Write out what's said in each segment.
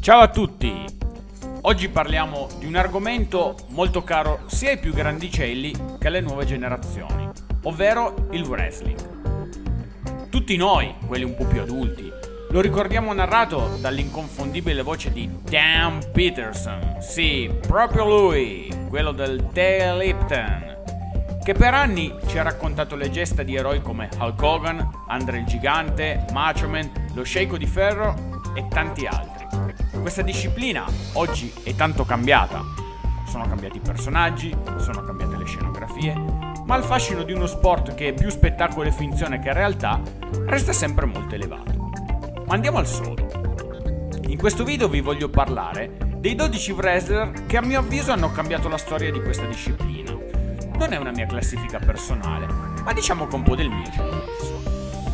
Ciao a tutti! Oggi parliamo di un argomento molto caro sia ai più grandicelli che alle nuove generazioni, ovvero il wrestling. Tutti noi, quelli un po' più adulti, lo ricordiamo narrato dall'inconfondibile voce di Dan Peterson, sì, proprio lui, quello del The Lipton, che per anni ci ha raccontato le gesta di eroi come Hulk Hogan, Andre il Gigante, Macho Man, lo Sceicco di Ferro e tanti altri. Questa disciplina oggi è tanto cambiata. Sono cambiati i personaggi, sono cambiate le scenografie, ma il fascino di uno sport che è più spettacolo e finzione che realtà resta sempre molto elevato. Ma andiamo al sodo. In questo video vi voglio parlare dei 12 wrestler che a mio avviso hanno cambiato la storia di questa disciplina. Non è una mia classifica personale, ma diciamo che un po' del mio ci ho messo.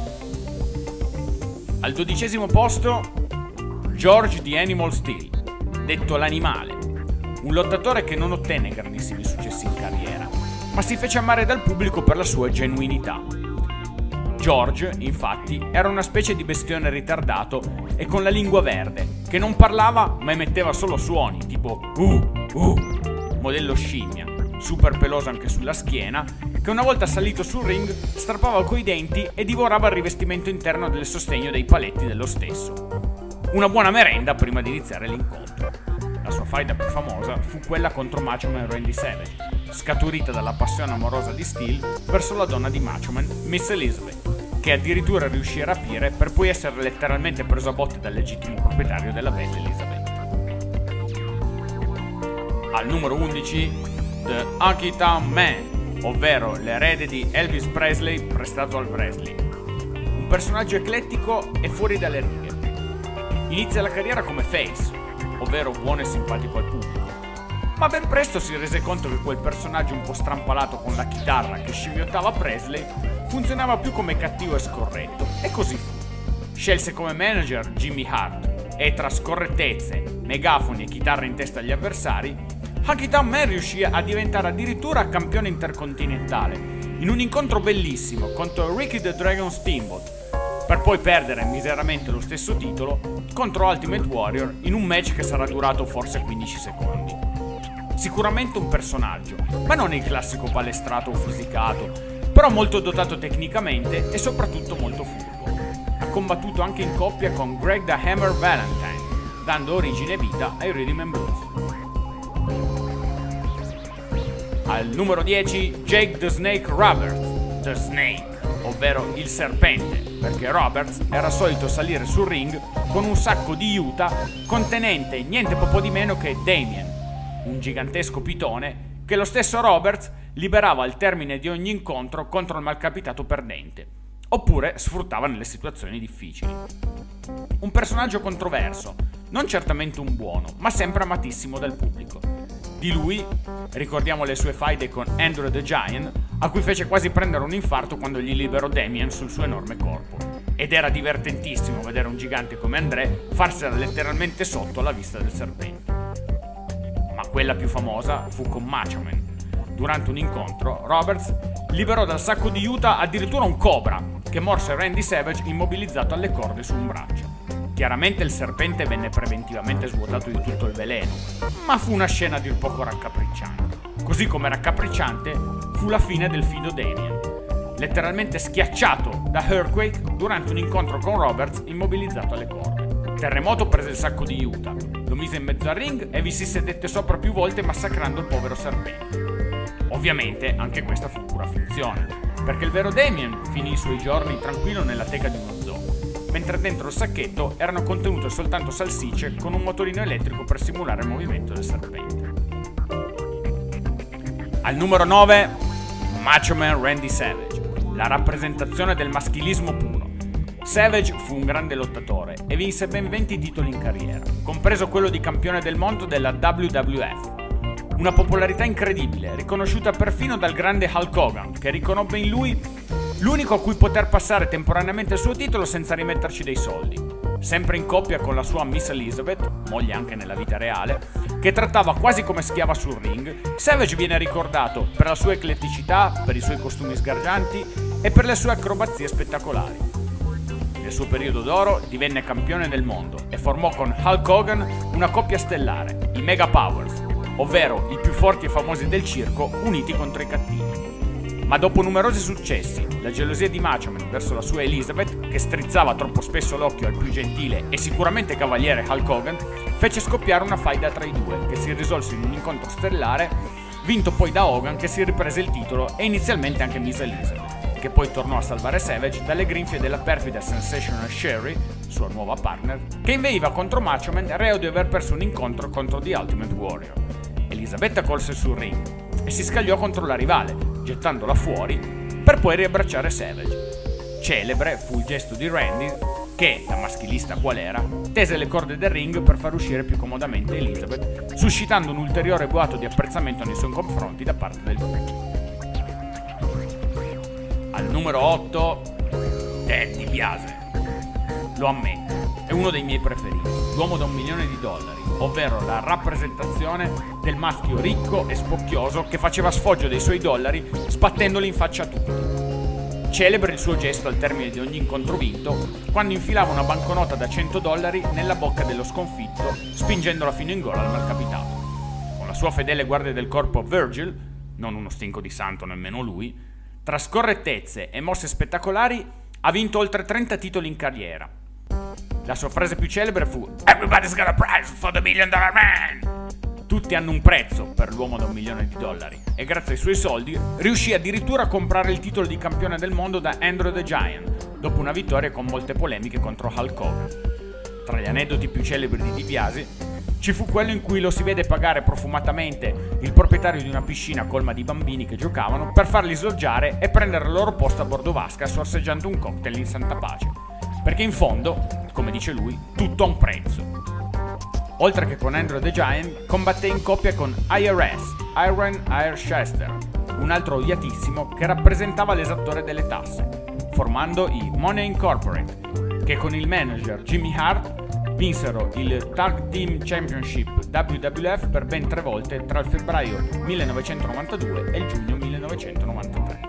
Al 12° posto George the Animal Steele, detto l'animale, un lottatore che non ottenne grandissimi successi in carriera, ma si fece amare dal pubblico per la sua genuinità. George, infatti, era una specie di bestione ritardato e con la lingua verde, che non parlava ma emetteva solo suoni, tipo modello scimmia, super peloso anche sulla schiena, che una volta salito sul ring strappava coi denti e divorava il rivestimento interno del sostegno dei paletti dello stesso. Una buona merenda prima di iniziare l'incontro. La sua faida più famosa fu quella contro Macho Man Randy Savage, scaturita dalla passione amorosa di Steele verso la donna di Macho Man, Miss Elizabeth, che addirittura riuscì a rapire per poi essere letteralmente preso a botte dal legittimo proprietario della bella Elizabeth. Al numero 11, The Honky Tonk Man, ovvero l'erede di Elvis Presley prestato al wrestling. Un personaggio eclettico e fuori dalle righe. Inizia la carriera come face, ovvero buono e simpatico al pubblico, ma ben presto si rese conto che quel personaggio un po' strampalato con la chitarra che scimmiottava Presley funzionava più come cattivo e scorretto, e così fu. Scelse come manager Jimmy Hart e tra scorrettezze, megafoni e chitarre in testa agli avversari, Honky Tonk Man riuscì a diventare addirittura campione intercontinentale in un incontro bellissimo contro Ricky the Dragon Steamboat, per poi perdere miseramente lo stesso titolo contro Ultimate Warrior in un match che sarà durato forse 15 secondi. Sicuramente un personaggio, ma non il classico palestrato o fisicato, però molto dotato tecnicamente e soprattutto molto furbo. Ha combattuto anche in coppia con Greg the Hammer Valentine, dando origine e vita ai Rhythm and Blues. Al numero 10, Jake the Snake Roberts, The Snake, ovvero il serpente, perché Roberts era solito salire sul ring con un sacco di juta contenente niente poco di meno che Damien, un gigantesco pitone che lo stesso Roberts liberava al termine di ogni incontro contro il malcapitato perdente, oppure sfruttava nelle situazioni difficili. Un personaggio controverso, non certamente un buono, ma sempre amatissimo dal pubblico. Di lui ricordiamo le sue faide con Andrew the Giant, a cui fece quasi prendere un infarto quando gli liberò Damien sul suo enorme corpo. Ed era divertentissimo vedere un gigante come André farsela letteralmente sotto alla vista del serpente. Ma quella più famosa fu con Macho Man. Durante un incontro, Roberts liberò dal sacco di juta addirittura un cobra, che morse Randy Savage immobilizzato alle corde su un braccio. Chiaramente il serpente venne preventivamente svuotato di tutto il veleno, ma fu una scena a dir poco raccapricciante. Così come raccapricciante fu la fine del fido Damien, letteralmente schiacciato da Earthquake durante un incontro con Roberts immobilizzato alle corde. Terremoto prese il sacco di juta, lo mise in mezzo al ring e vi si sedette sopra più volte massacrando il povero serpente. Ovviamente anche questa fu pura finzione, perché il vero Damien finì i suoi giorni tranquillo nella teca di uno zoo, mentre dentro il sacchetto erano contenute soltanto salsicce con un motorino elettrico per simulare il movimento del serpente. Al numero 9, Macho Man Randy Savage, la rappresentazione del maschilismo puro. Savage fu un grande lottatore e vinse ben 20 titoli in carriera, compreso quello di campione del mondo della WWF. Una popolarità incredibile, riconosciuta perfino dal grande Hulk Hogan, che riconobbe in lui l'unico a cui poter passare temporaneamente il suo titolo senza rimetterci dei soldi. Sempre in coppia con la sua Miss Elizabeth, moglie anche nella vita reale, che trattava quasi come schiava sul ring, Savage viene ricordato per la sua ecletticità, per i suoi costumi sgargianti e per le sue acrobazie spettacolari. Nel suo periodo d'oro divenne campione del mondo e formò con Hulk Hogan una coppia stellare, i Mega Powers, ovvero i più forti e famosi del circo uniti contro i cattivi. Ma dopo numerosi successi, la gelosia di Macho Man verso la sua Elizabeth, che strizzava troppo spesso l'occhio al più gentile e sicuramente cavaliere Hulk Hogan, fece scoppiare una faida tra i due, che si risolse in un incontro stellare, vinto poi da Hogan, che si riprese il titolo, e inizialmente anche Miss Elizabeth, che poi tornò a salvare Savage dalle grinfie della perfida Sensational Sherry, sua nuova partner, che inveiva contro Macho Man, reo di aver perso un incontro contro The Ultimate Warrior. Elisabetta colse sul ring e si scagliò contro la rivale, gettandola fuori, per poi riabbracciare Savage. Celebre fu il gesto di Randy che, da maschilista qual era, tese le corde del ring per far uscire più comodamente Elizabeth, suscitando un ulteriore boato di apprezzamento nei suoi confronti da parte del pubblico. Al numero 8, Ted DiBiase. Lo ammetto, è uno dei miei preferiti, l'uomo da $1 milione, ovvero la rappresentazione del maschio ricco e spocchioso che faceva sfoggio dei suoi dollari sbattendoli in faccia a tutti. Celebre il suo gesto al termine di ogni incontro vinto, quando infilava una banconota da $100 nella bocca dello sconfitto, spingendola fino in gola al malcapitato. Con la sua fedele guardia del corpo Virgil, non uno stinco di santo nemmeno lui, tra scorrettezze e mosse spettacolari ha vinto oltre 30 titoli in carriera. La sua frase più celebre fu "Everybody's got a price for the $1 million man". Tutti hanno un prezzo per l'uomo da $1 milione e grazie ai suoi soldi riuscì addirittura a comprare il titolo di campione del mondo da Andre the Giant, dopo una vittoria con molte polemiche contro Hulk Hogan. Tra gli aneddoti più celebri di DiBiase ci fu quello in cui lo si vede pagare profumatamente il proprietario di una piscina colma di bambini che giocavano per farli sloggiare e prendere il loro posto a bordo vasca sorseggiando un cocktail in santa pace. Perché in fondo, come dice lui, tutto ha un prezzo. Oltre che con Andre the Giant, combatté in coppia con IRS, Iron Chester, un altro odiatissimo che rappresentava l'esattore delle tasse, formando i Money Incorporated, che con il manager Jimmy Hart vinsero il Tag Team Championship WWF per ben 3 volte tra il febbraio 1992 e il giugno 1993.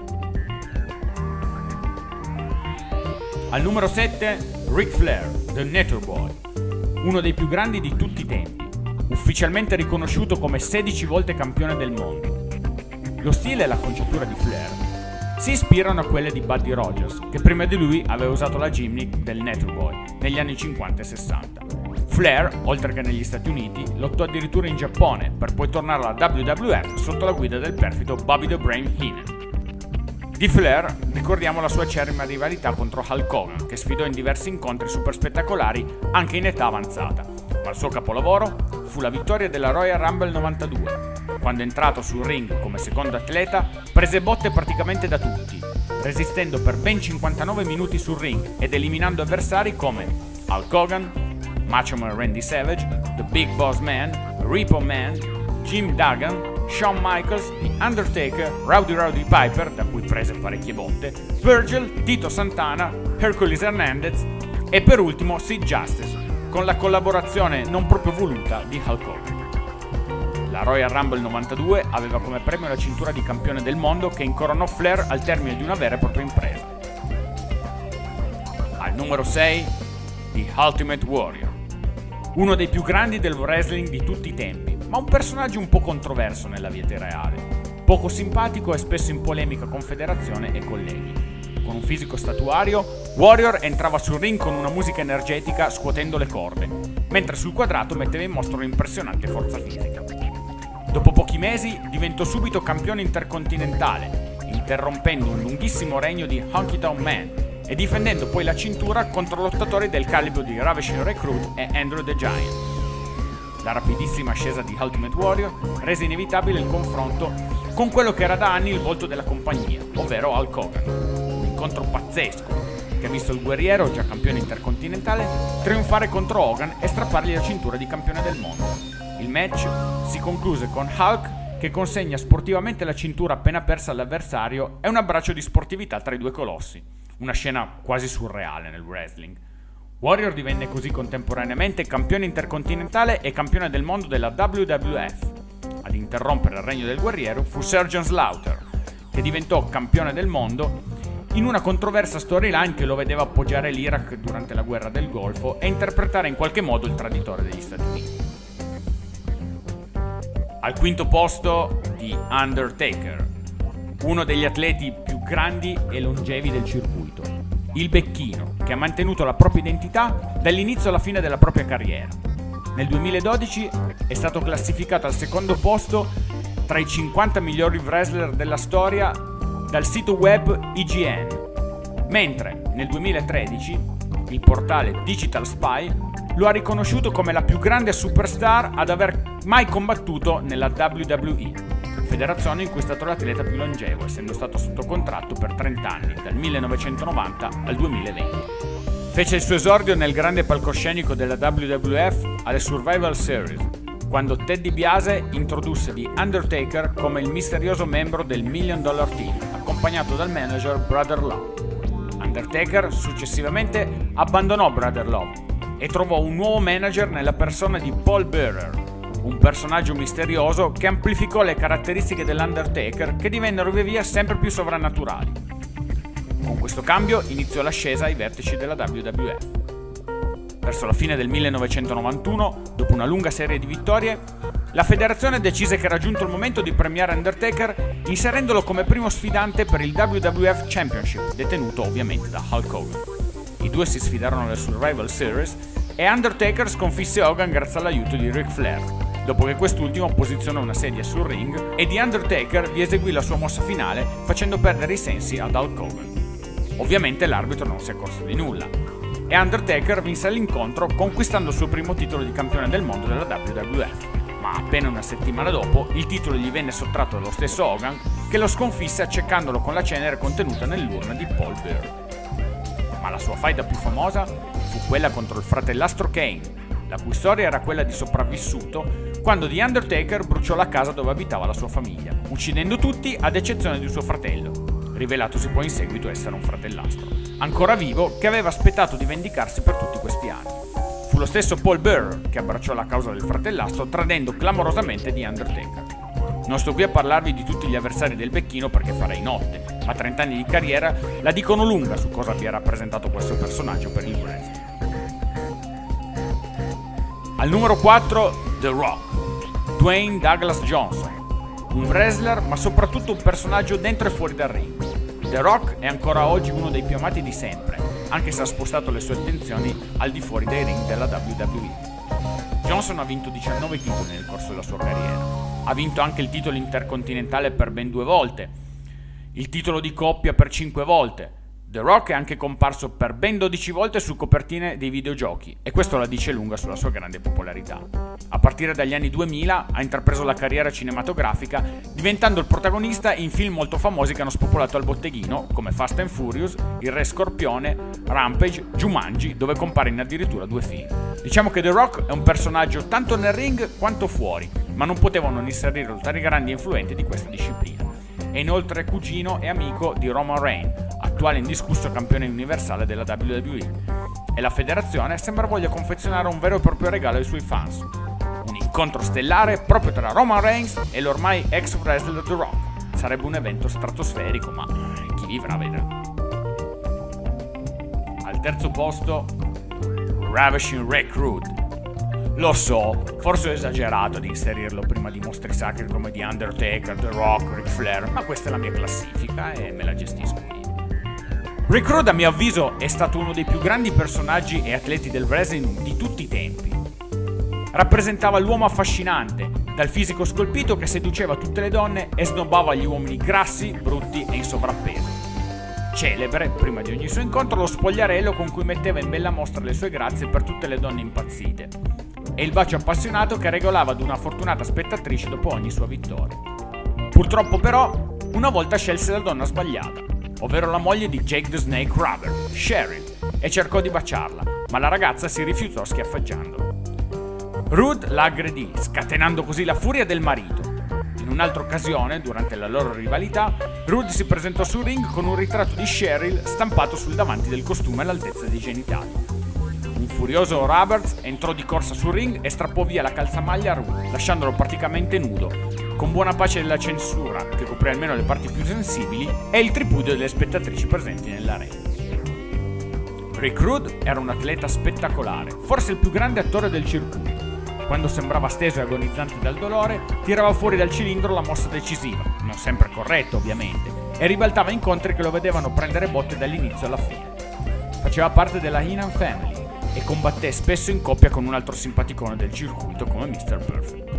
Al numero 7, Ric Flair, The Nature Boy, uno dei più grandi di tutti i tempi, ufficialmente riconosciuto come 16 volte campione del mondo. Lo stile e la conciatura di Flair si ispirano a quelle di Buddy Rogers, che prima di lui aveva usato la gimmick del Nature Boy negli anni 50 e 60. Flair, oltre che negli Stati Uniti, lottò addirittura in Giappone per poi tornare alla WWF sotto la guida del perfido Bobby the Brain Heenan. Di Flair ricordiamo la sua acerrima rivalità contro Hulk Hogan, che sfidò in diversi incontri super spettacolari anche in età avanzata, ma il suo capolavoro fu la vittoria della Royal Rumble 92, quando entrato sul ring come secondo atleta prese botte praticamente da tutti, resistendo per ben 59 minuti sul ring ed eliminando avversari come Hulk Hogan, Macho Man Randy Savage, The Big Boss Man, Repo Man, Jim Duggan, Shawn Michaels, The Undertaker, Rowdy Piper, da cui prese parecchie botte, Virgil, Tito Santana, Hercules Hernandez e per ultimo Sid Justice, con la collaborazione non proprio voluta di Hulk Hogan. La Royal Rumble 92 aveva come premio la cintura di campione del mondo che incoronò Flair al termine di una vera e propria impresa. Al numero 6, The Ultimate Warrior, uno dei più grandi del wrestling di tutti i tempi, ma un personaggio un po' controverso nella vita reale, poco simpatico e spesso in polemica con federazione e colleghi. Con un fisico statuario, Warrior entrava sul ring con una musica energetica scuotendo le corde, mentre sul quadrato metteva in mostra un'impressionante forza fisica. Dopo pochi mesi diventò subito campione intercontinentale, interrompendo un lunghissimo regno di Honky Tonk Man e difendendo poi la cintura contro lottatori del calibro di Ravishing Recruit e Andre the Giant. La rapidissima ascesa di Ultimate Warrior rese inevitabile il confronto con quello che era da anni il volto della compagnia, ovvero Hulk Hogan. Un incontro pazzesco che ha visto il guerriero, già campione intercontinentale, trionfare contro Hogan e strappargli la cintura di campione del mondo. Il match si concluse con Hulk che consegna sportivamente la cintura appena persa all'avversario e un abbraccio di sportività tra i due colossi. Una scena quasi surreale nel wrestling. Warrior divenne così contemporaneamente campione intercontinentale e campione del mondo della WWF. Ad interrompere il regno del guerriero fu Sergeant Slaughter, che diventò campione del mondo in una controversa storyline che lo vedeva appoggiare l'Iraq durante la guerra del Golfo e interpretare in qualche modo il traditore degli Stati Uniti. Al quinto posto The Undertaker, uno degli atleti più grandi e longevi del circuito, il becchino che ha mantenuto la propria identità dall'inizio alla fine della propria carriera. Nel 2012 è stato classificato al secondo posto tra i 50 migliori wrestler della storia dal sito web IGN, mentre nel 2013 il portale Digital Spy lo ha riconosciuto come la più grande superstar ad aver mai combattuto nella WWE, federazione in cui è stato l'atleta più longevo, essendo stato sotto contratto per 30 anni, dal 1990 al 2020. Fece il suo esordio nel grande palcoscenico della WWF alle Survival Series, quando Ted DiBiase introdusse The Undertaker come il misterioso membro del $1 Million Team, accompagnato dal manager Brother Love. Undertaker successivamente abbandonò Brother Love e trovò un nuovo manager nella persona di Paul Bearer, un personaggio misterioso che amplificò le caratteristiche dell'Undertaker, che divennero via via sempre più sovrannaturali. Con questo cambio iniziò l'ascesa ai vertici della WWF. Verso la fine del 1991, dopo una lunga serie di vittorie, la federazione decise che era giunto il momento di premiare Undertaker inserendolo come primo sfidante per il WWF Championship, detenuto ovviamente da Hulk Hogan. I due si sfidarono nel Survival Series e Undertaker sconfisse Hogan grazie all'aiuto di Ric Flair, dopo che quest'ultimo posizionò una sedia sul ring e The Undertaker vi eseguì la sua mossa finale facendo perdere i sensi ad Hulk Hogan. Ovviamente l'arbitro non si è accorto di nulla e Undertaker vinse l'incontro conquistando il suo primo titolo di campione del mondo della WWF, ma appena una settimana dopo il titolo gli venne sottratto dallo stesso Hogan, che lo sconfisse accecandolo con la cenere contenuta nell'urna di Paul Bearer. Ma la sua faida più famosa fu quella contro il fratellastro Kane, la cui storia era quella di sopravvissuto quando The Undertaker bruciò la casa dove abitava la sua famiglia, uccidendo tutti ad eccezione di suo fratello, rivelatosi poi in seguito essere un fratellastro, ancora vivo, che aveva aspettato di vendicarsi per tutti questi anni. Fu lo stesso Paul Bearer che abbracciò la causa del fratellastro, tradendo clamorosamente The Undertaker. Non sto qui a parlarvi di tutti gli avversari del becchino perché farei notte, ma 30 anni di carriera la dicono lunga su cosa abbia rappresentato questo personaggio per il wrestling. Al numero 4, The Rock, Dwayne Douglas Johnson, un wrestler ma soprattutto un personaggio dentro e fuori dal ring. The Rock è ancora oggi uno dei più amati di sempre, anche se ha spostato le sue attenzioni al di fuori dei ring della WWE. Johnson ha vinto 19 titoli nel corso della sua carriera. Ha vinto anche il titolo intercontinentale per ben 2 volte, il titolo di coppia per 5 volte. The Rock è anche comparso per ben 12 volte su copertine dei videogiochi e questo la dice lunga sulla sua grande popolarità. A partire dagli anni 2000 ha intrapreso la carriera cinematografica diventando il protagonista in film molto famosi che hanno spopolato al botteghino come Fast and Furious, Il Re Scorpione, Rampage, Jumanji, dove compare in addirittura 2 film. Diciamo che The Rock è un personaggio tanto nel ring quanto fuori, ma non potevano non inserirlo tra i grandi influenti di questa disciplina. È inoltre cugino e amico di Roman Reigns, attuale indiscusso campione universale della WWE, e la federazione sembra voglia confezionare un vero e proprio regalo ai suoi fans. Un incontro stellare proprio tra Roman Reigns e l'ormai ex wrestler The Rock. Sarebbe un evento stratosferico, ma chi vivrà vedrà. Al terzo posto, Ravishing Rick Rude. Lo so, forse ho esagerato di inserirlo prima di mostri sacri come The Undertaker, The Rock, Ric Flair, ma questa è la mia classifica e me la gestisco io. Rick Rude, a mio avviso, è stato uno dei più grandi personaggi e atleti del wrestling di tutti i tempi. Rappresentava l'uomo affascinante, dal fisico scolpito che seduceva tutte le donne e snobbava gli uomini grassi, brutti e in sovrappeso. Celebre, prima di ogni suo incontro, lo spogliarello con cui metteva in bella mostra le sue grazie per tutte le donne impazzite, e il bacio appassionato che regolava ad una fortunata spettatrice dopo ogni sua vittoria. Purtroppo però, una volta scelse la donna sbagliata, ovvero la moglie di Jake the Snake Robert, Cheryl, e cercò di baciarla, ma la ragazza si rifiutò schiaffeggiandolo. Rude la aggredì, scatenando così la furia del marito. In un'altra occasione, durante la loro rivalità, Rude si presentò sul ring con un ritratto di Cheryl stampato sul davanti del costume all'altezza dei genitali. Un furioso Roberts entrò di corsa sul ring e strappò via la calzamaglia a Roode, lasciandolo praticamente nudo, con buona pace della censura, che coprì almeno le parti più sensibili, e il tripudio delle spettatrici presenti nell'arena. Rick Rude era un atleta spettacolare, forse il più grande attore del circuito. Quando sembrava steso e agonizzante dal dolore, tirava fuori dal cilindro la mossa decisiva, non sempre corretta ovviamente, e ribaltava incontri che lo vedevano prendere botte dall'inizio alla fine. Faceva parte della Heenan Family e combatté spesso in coppia con un altro simpaticone del circuito come Mr. Perfect.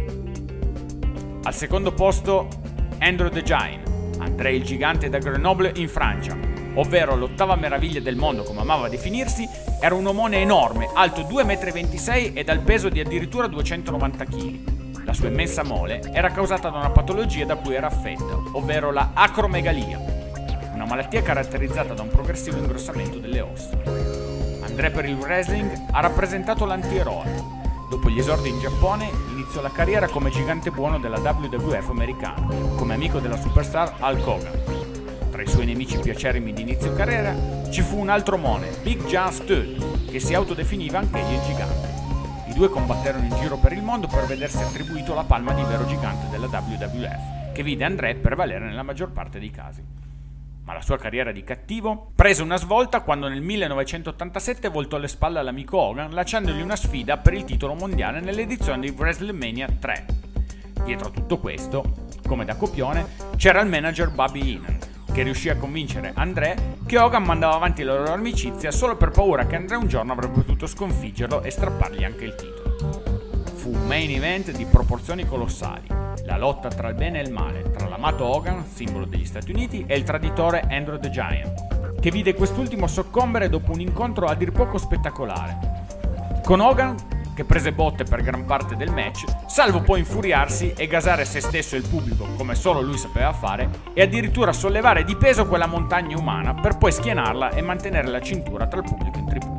Al secondo posto Andre the Giant, André il gigante da Grenoble in Francia, ovvero l'ottava meraviglia del mondo come amava definirsi. Era un omone enorme, alto 2,26 m e dal peso di addirittura 290 kg. La sua immensa mole era causata da una patologia da cui era affetto, ovvero la acromegalia, una malattia caratterizzata da un progressivo ingrossamento delle ossa. André per il wrestling ha rappresentato l'antieroe. Dopo gli esordi in Giappone, iniziò la carriera come gigante buono della WWF americana, come amico della superstar Hulk Hogan. Tra i suoi nemici più acerrimi di inizio carriera ci fu un altro omone, Big John Studd, che si autodefiniva anch'egli il gigante. I due combatterono in giro per il mondo per vedersi attribuito la palma di vero gigante della WWF, che vide André prevalere nella maggior parte dei casi. Ma la sua carriera di cattivo prese una svolta quando nel 1987 voltò le spalle all'amico Hogan, lanciandogli una sfida per il titolo mondiale nell'edizione di WrestleMania 3. Dietro a tutto questo, come da copione, c'era il manager Bobby Heenan, che riuscì a convincere André che Hogan mandava avanti la loro amicizia solo per paura che André un giorno avrebbe potuto sconfiggerlo e strappargli anche il titolo. Fu un main event di proporzioni colossali, la lotta tra il bene e il male, tra l'amato Hogan, simbolo degli Stati Uniti, e il traditore Andre the Giant, che vide quest'ultimo soccombere dopo un incontro a dir poco spettacolare. Con Hogan, che prese botte per gran parte del match, salvo poi infuriarsi e gasare se stesso e il pubblico come solo lui sapeva fare, e addirittura sollevare di peso quella montagna umana per poi schienarla e mantenere la cintura tra il pubblico in tripudio.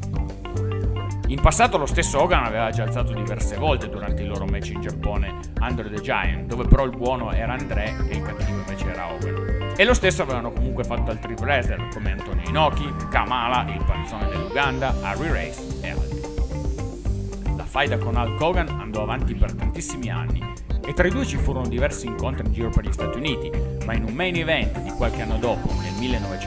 In passato lo stesso Hogan aveva già alzato diverse volte durante i loro match in Giappone Andre the Giant, dove però il buono era André e il cattivo invece era Hogan. E lo stesso avevano comunque fatto altri wrestler come Antonio Inoki, Kamala, il panzone dell'Uganda, Harry Race e altri. La faida con Hulk Hogan andò avanti per tantissimi anni e tra i due ci furono diversi incontri in giro per gli Stati Uniti, ma in un main event di qualche anno dopo, nel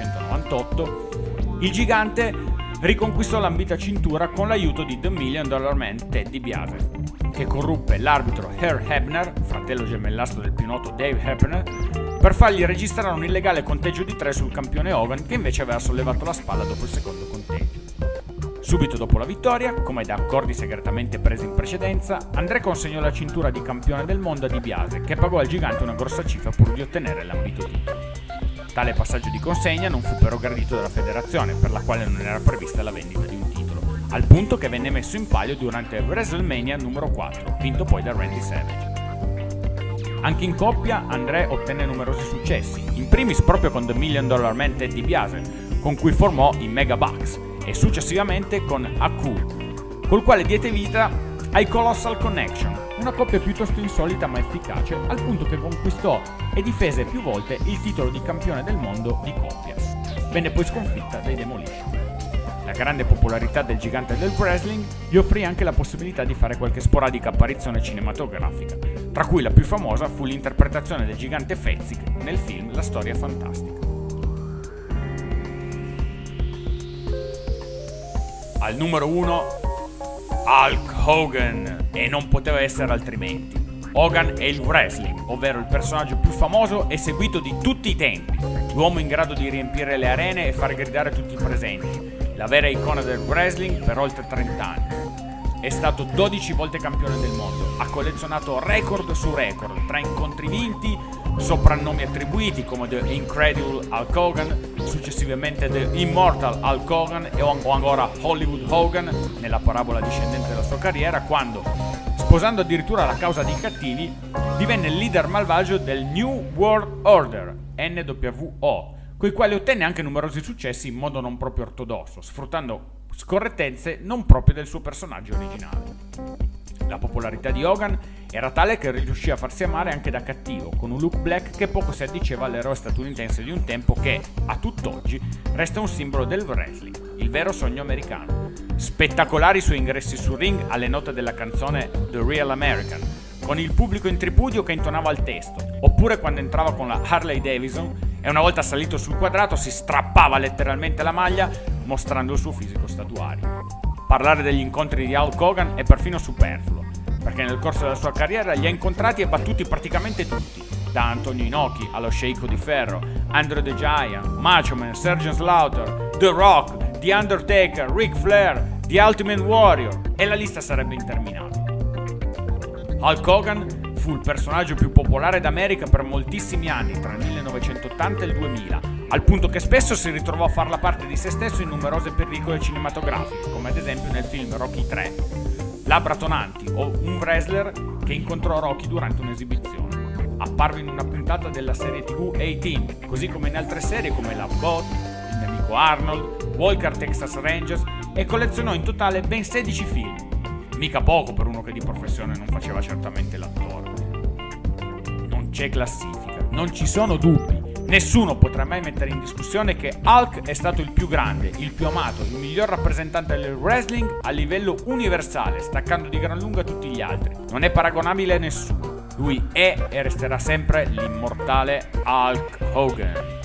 1998, il gigante riconquistò l'ambita cintura con l'aiuto di The $1 Million Man Ted DiBiase, che corruppe l'arbitro Herb Hebner, fratello gemellastro del più noto Dave Hebner, per fargli registrare un illegale conteggio di 3 sul campione Hogan, che invece aveva sollevato la spalla dopo il secondo conteggio. Subito dopo la vittoria, come da accordi segretamente presi in precedenza, André consegnò la cintura di campione del mondo a DiBiase, che pagò al gigante una grossa cifra pur di ottenere l'ambito titolo. Tale passaggio di consegna non fu però gradito dalla federazione, per la quale non era prevista la vendita di un titolo, al punto che venne messo in palio durante WrestleMania numero 4, vinto poi da Randy Savage. Anche in coppia André ottenne numerosi successi, in primis proprio con The $1 Million Man Ted DiBiase, con cui formò i Mega Bucks, e successivamente con Haku, col quale diede vita ai Colossal Connection, una coppia piuttosto insolita ma efficace, al punto che conquistò e difese più volte il titolo di campione del mondo di coppia. Venne poi sconfitta dai Demolition. La grande popolarità del gigante del wrestling gli offrì anche la possibilità di fare qualche sporadica apparizione cinematografica, tra cui la più famosa fu l'interpretazione del gigante Fezzik nel film La storia fantastica. Al numero 1, Hulk Hogan, e non poteva essere altrimenti. Hogan è il wrestling, ovvero il personaggio più famoso e seguito di tutti i tempi, l'uomo in grado di riempire le arene e far gridare tutti i presenti, la vera icona del wrestling per oltre 30 anni. È stato 12 volte campione del mondo, ha collezionato record su record, tra incontri vinti, soprannomi attribuiti come The Incredible Hulk Hogan, successivamente The Immortal Hulk Hogan o ancora Hollywood Hogan nella parabola discendente della sua carriera, quando, sposando addirittura la causa dei cattivi, divenne il leader malvagio del New World Order, NWO, coi quali ottenne anche numerosi successi in modo non proprio ortodosso, sfruttando scorrettezze non proprie del suo personaggio originale. La popolarità di Hogan era tale che riuscì a farsi amare anche da cattivo, con un look black che poco si addiceva all'eroe statunitense di un tempo che, a tutt'oggi, resta un simbolo del wrestling, il vero sogno americano. Spettacolari i suoi ingressi sul ring alle note della canzone The Real American, con il pubblico in tripudio che intonava il testo, oppure quando entrava con la Harley Davidson e una volta salito sul quadrato si strappava letteralmente la maglia mostrando il suo fisico statuario. Parlare degli incontri di Hulk Hogan è perfino superfluo, perché nel corso della sua carriera li ha incontrati e battuti praticamente tutti, da Antonio Inoki allo Sceicco di Ferro, Andre the Giant, Macho Man, Sergeant Slaughter, The Rock, The Undertaker, Ric Flair, The Ultimate Warrior, e la lista sarebbe interminabile. Hulk Hogan fu il personaggio più popolare d'America per moltissimi anni, tra il 1980 e il 2000, al punto che spesso si ritrovò a far la parte di se stesso in numerose pellicole cinematografiche, come ad esempio nel film Rocky 3. Labbra tonanti, o un wrestler che incontrò Rocky durante un'esibizione. Apparve in una puntata della serie TV A-Team, così come in altre serie come Love Boat, Il mio amico Arnold, Walker Texas Rangers, e collezionò in totale ben 16 film. Mica poco per uno che di professione non faceva certamente l'attore. Non c'è classifica, non ci sono dubbi. Nessuno potrà mai mettere in discussione che Hulk è stato il più grande, il più amato, il miglior rappresentante del wrestling a livello universale, staccando di gran lunga tutti gli altri. Non è paragonabile a nessuno. Lui è e resterà sempre l'immortale Hulk Hogan.